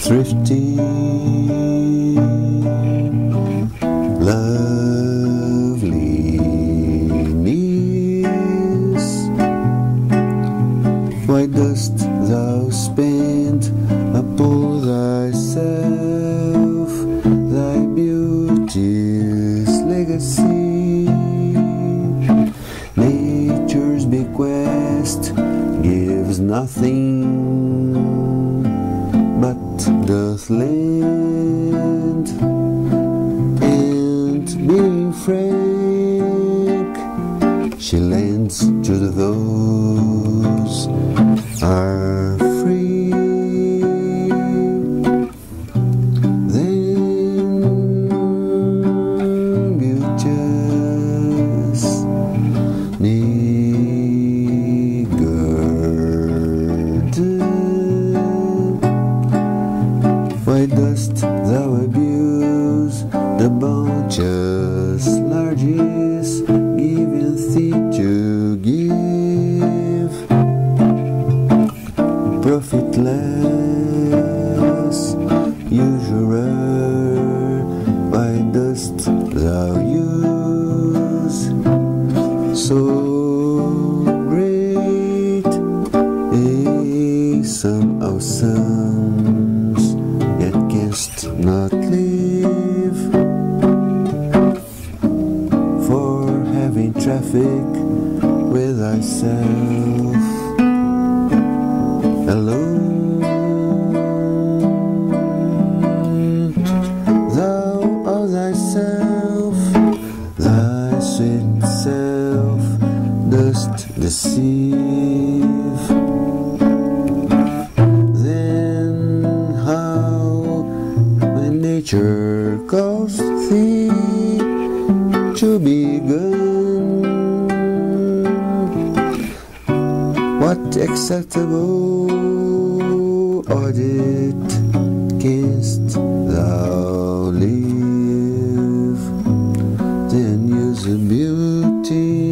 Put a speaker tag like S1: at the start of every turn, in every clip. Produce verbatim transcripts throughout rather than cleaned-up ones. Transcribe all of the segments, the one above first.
S1: thrifty, loveliness. Why dost thou spend upon thyself thy beauty's legacy? Nature's bequest gives nothing, but doth lend. And being frank, she lends to those are free. Then beauteous niggard, why dost thou abuse the bounteous largesse given thee to give? Profitless usurer, why dost thou use so great a sum of sums, yet canst not live? For having traffic with thyself alone, thou of thyself, thy sweet self, dost deceive. Then how when nature calls thee to be gone, what acceptable audit canst thou live? Then usability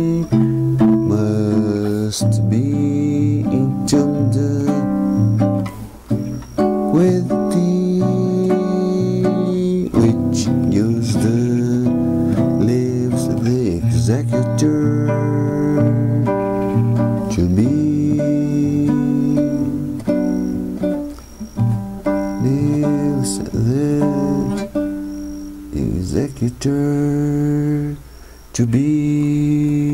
S1: must be entombed with thee, which used lives the executor to be. Lives the executor to be.